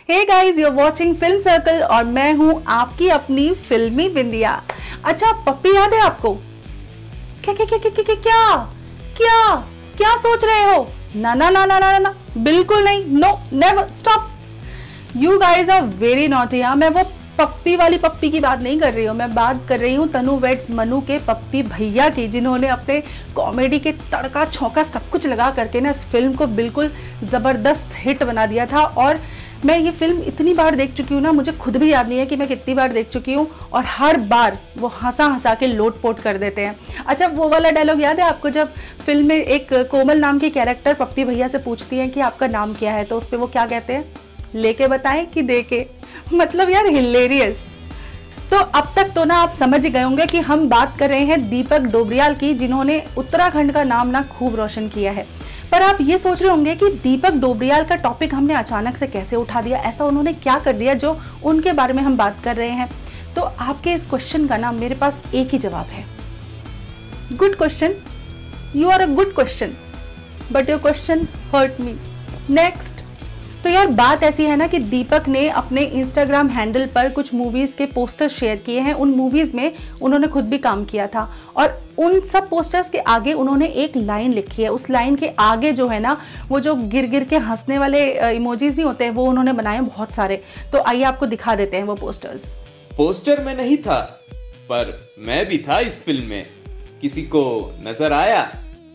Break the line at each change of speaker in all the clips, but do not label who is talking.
Hey guys, you are watching Film Circle और मैं हूं आपकी अपनी फिल्मी बिंदिया। अच्छा, पप्पी याद है आपको? क्या क्या क्या क्या क्या क्या क्या क्या सोच रहे हो? ना ना ना ना ना ना, बिल्कुल नहीं, no never, stop. You guys are very naughty. मैं वो पप्पी वाली पप्पी की बात नहीं कर रही हूँ, मैं बात कर रही हूँ तनु वेड्स मनु के पप्पी भैया की, जिन्होंने अपने कॉमेडी के तड़का छौंका सब कुछ लगा करके ना इस फिल्म को बिल्कुल ज़बरदस्त हिट बना दिया था। और मैं ये फिल्म इतनी बार देख चुकी हूँ ना, मुझे खुद भी याद नहीं है कि मैं कितनी बार देख चुकी हूँ, और हर बार वो हंसा हंसा के लोटपोट कर देते हैं। अच्छा, वो वाला डायलॉग याद है आपको जब फिल्म में एक कोमल नाम की कैरेक्टर पप्पी भैया से पूछती है कि आपका नाम क्या है, तो उस पर वो क्या कहते हैं? लेके बताएं कि देके। मतलब यार हिलेरियस। तो अब तक तो ना आप समझ ही गए होंगे कि हम बात कर रहे हैं दीपक डोबरियाल की, जिन्होंने उत्तराखंड का नाम ना खूब रोशन किया है। पर आप ये सोच रहे होंगे कि दीपक डोबरियाल का टॉपिक हमने अचानक से कैसे उठा दिया, ऐसा उन्होंने क्या कर दिया जो उनके बारे में हम बात कर रहे हैं। तो आपके इस क्वेश्चन का ना मेरे पास एक ही जवाब है। Good question, you are a good question, but your question hurt me. Next. तो यार बात ऐसी है ना कि दीपक ने अपने इंस्टाग्राम हैंडल पर कुछ मूवीज़ के पोस्टर्स शेयर किए हैं। उन मूवीज़ में उन्होंने खुद भी काम किया था, और उन सब पोस्टर्स के आगे उन्होंने एक लाइन लिखी है। उस लाइन के आगे जो है ना, वो जो गिर गिर के हंसने वाले इमोजीज नहीं होते हैं, वो उन्होंने बनाए हैं बहुत सारे। तो आइए आपको दिखा देते हैं वो पोस्टर्स।
पोस्टर में नहीं था, पर मैं भी था इस फिल्म में। किसी को नजर आया?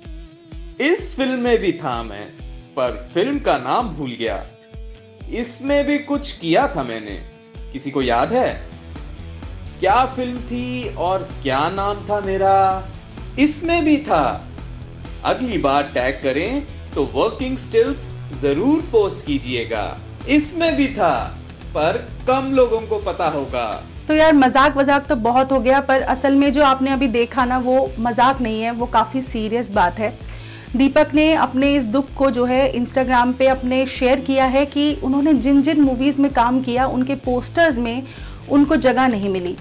इस फिल्म में भी था मैं, पर फिल्म का नाम भूल गया। इसमें भी कुछ किया था मैंने, किसी को याद है? क्या फिल्म थी और क्या नाम था मेरा? इसमें भी था। अगली बार टैग करें तो वर्किंग स्टिल्स जरूर पोस्ट कीजिएगा। इसमें भी था, पर कम लोगों को पता होगा।
तो यार मजाक वजाक तो बहुत हो गया, पर असल में जो आपने अभी देखा ना, वो मजाक नहीं है, वो काफ़ी सीरियस बात है। दीपक ने अपने इस दुख को जो है इंस्टाग्राम पे अपने शेयर किया है कि उन्होंने जिन जिन मूवीज़ में काम किया उनके पोस्टर्स में उनको जगह नहीं मिली।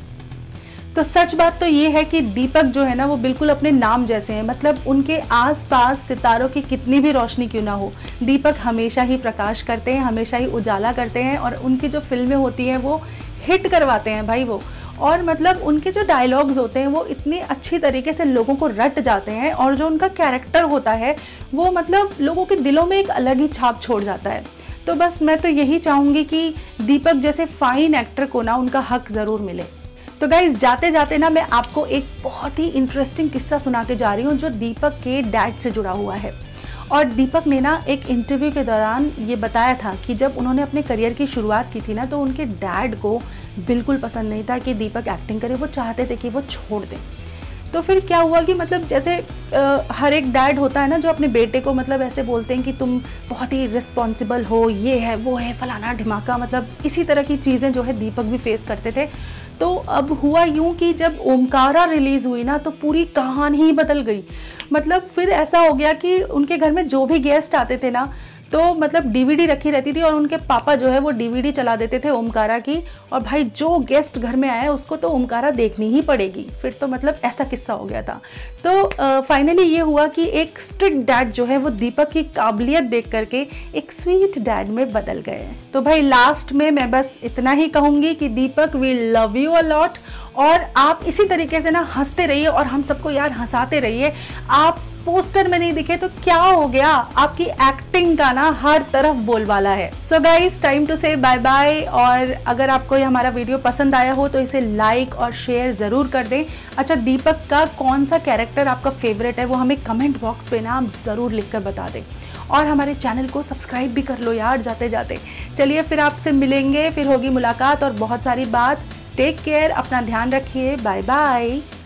तो सच बात तो ये है कि दीपक जो है ना, वो बिल्कुल अपने नाम जैसे हैं। मतलब उनके आसपास सितारों की कितनी भी रोशनी क्यों ना हो, दीपक हमेशा ही प्रकाश करते हैं, हमेशा ही उजाला करते हैं, और उनकी जो फिल्में होती हैं वो हिट करवाते हैं भाई वो। और मतलब उनके जो डायलॉग्स होते हैं वो इतनी अच्छी तरीके से लोगों को रट जाते हैं, और जो उनका कैरेक्टर होता है वो मतलब लोगों के दिलों में एक अलग ही छाप छोड़ जाता है। तो बस मैं तो यही चाहूँगी कि दीपक जैसे फाइन एक्टर को ना उनका हक ज़रूर मिले। तो गाइज जाते जाते ना मैं आपको एक बहुत ही इंटरेस्टिंग किस्सा सुना के जा रही हूँ जो दीपक के डैड से जुड़ा हुआ है। और दीपक ने ना एक इंटरव्यू के दौरान ये बताया था कि जब उन्होंने अपने करियर की शुरुआत की थी ना, तो उनके डैड को बिल्कुल पसंद नहीं था कि दीपक एक्टिंग करे। वो चाहते थे कि वो छोड़ दें। तो फिर क्या हुआ कि मतलब जैसे हर एक डैड होता है ना जो अपने बेटे को मतलब ऐसे बोलते हैं कि तुम बहुत ही रिस्पॉन्सिबल हो, ये है वो है फलाना ढिमाका, मतलब इसी तरह की चीज़ें जो है दीपक भी फेस करते थे। तो अब हुआ यूँ कि जब ओमकारा रिलीज़ हुई ना, तो पूरी कहानी ही बदल गई। मतलब फिर ऐसा हो गया कि उनके घर में जो भी गेस्ट आते थे ना, तो मतलब डीवीडी रखी रहती थी, और उनके पापा जो है वो डीवीडी चला देते थे ओमकारा की, और भाई जो गेस्ट घर में आया उसको तो ओमकारा देखनी ही पड़ेगी। फिर तो मतलब ऐसा किस्सा हो गया था। तो फाइनली ये हुआ कि एक स्ट्रिक्ट डैड जो है वो दीपक की काबिलियत देख करके एक स्वीट डैड में बदल गए। तो भाई लास्ट में मैं बस इतना ही कहूँगी कि Deepak we love you a lot, और आप इसी तरीके से ना हंसते रहिए और हम सबको यार हंसाते रहिए। आप पोस्टर में नहीं दिखे तो क्या हो गया, आपकी एक्टिंग का ना हर तरफ बोलबाला है। So guys, time to say bye bye. और अगर आपको ये हमारा वीडियो पसंद आया हो तो इसे लाइक और शेयर ज़रूर कर दें। अच्छा, दीपक का कौन सा कैरेक्टर आपका फेवरेट है वो हमें कमेंट बॉक्स पे ना आप ज़रूर लिख कर बता दें, और हमारे चैनल को सब्सक्राइब भी कर लो यार जाते जाते। चलिए फिर आपसे मिलेंगे, फिर होगी मुलाकात और बहुत सारी बात। टेक केयर, अपना ध्यान रखिए, बाय बाय।